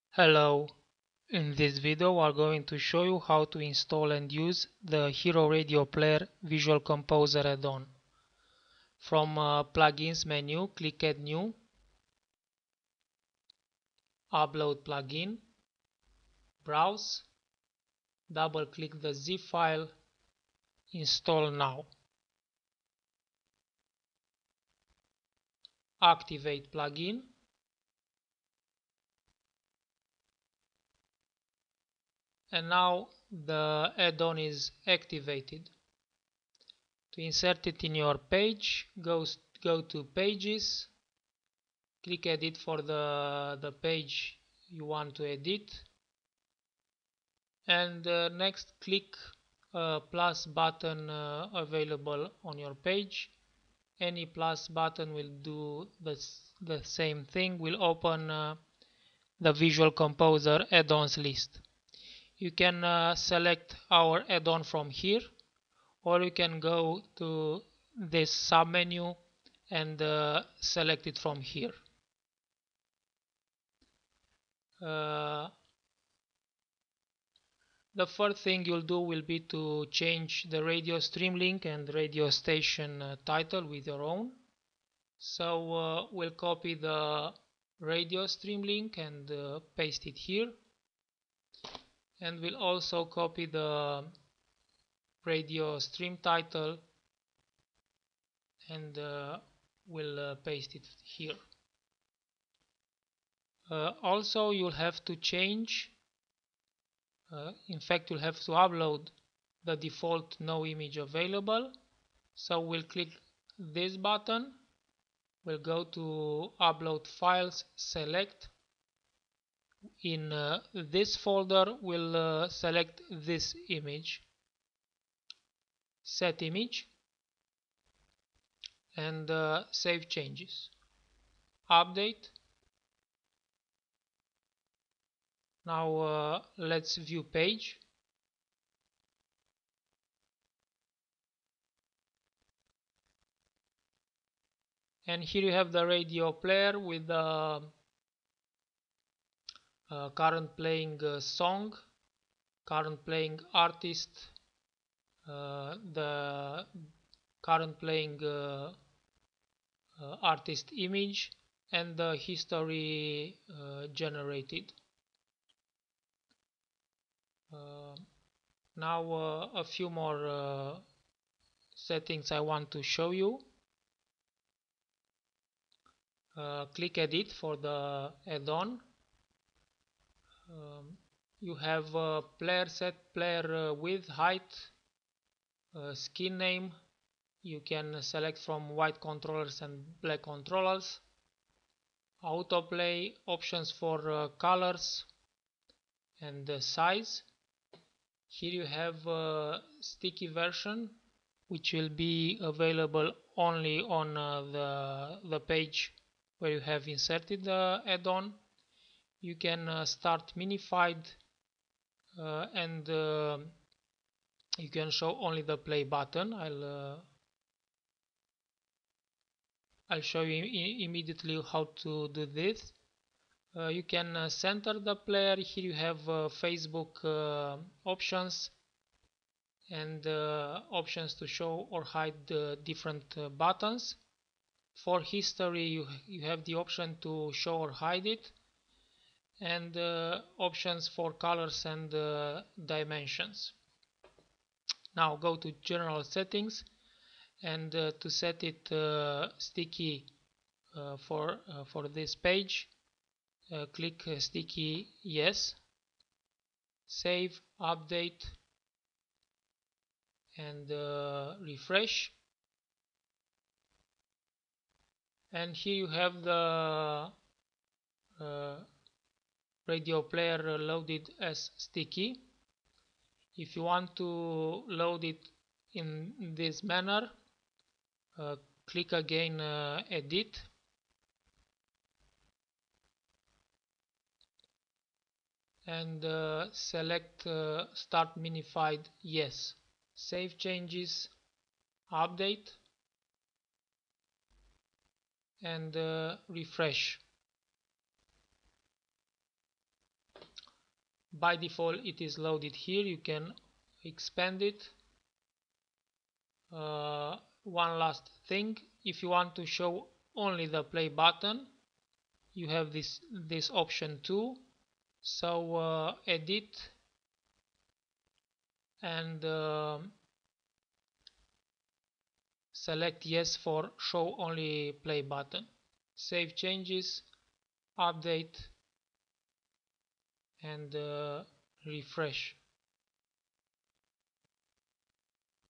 Hello, in this video we are going to show you how to install and use the Hero Radio Player Visual Composer add-on. From Plugins menu, click Add New, Upload Plugin, Browse, double-click the zip file, Install Now. Activate plugin, and now the add-on is activated. To insert it in your page, go to Pages, click Edit for the page you want to edit, and next click plus button available on your page. Any plus button will do the same thing, will open the Visual Composer add-ons list. You can select our add-on from here, or you can go to this submenu and select it from here. The first thing you'll do will be to change the radio stream link and radio station title with your own. So we'll copy the radio stream link and paste it here, and we'll also copy the radio stream title and we'll paste it here. Also you'll have to change, in fact you'll have to upload the default no image available. So we'll click this button, we'll go to upload files, select. In this folder we'll select this image, set image, and save changes. Update. Now let's view page. And here you have the radio player with the current playing song, current playing artist, the current playing artist image, and the history generated. Now a few more settings I want to show you. Click Edit for the add-on. You have player set, player width, height, skin name. You can select from white controllers and black controllers. Autoplay, options for colors and size. Here you have a sticky version, which will be available only on the page where you have inserted the add-on. You can start minified and you can show only the play button. I'll show you immediately how to do this. You can center the player. Here you have Facebook options and options to show or hide different buttons. For history you have the option to show or hide it, and options for colors and dimensions. Now go to general settings, and to set it sticky for this page, click sticky yes, save, update, and refresh. And here you have the radio player loaded as sticky. If you want to load it in this manner, click again Edit, and select Start Minified Yes. Save changes, update, and refresh. by default it is loaded here. You can expand it. One last thing, if you want to show only the play button, you have this option too. So edit and select yes for show only play button. Save changes, update, and refresh.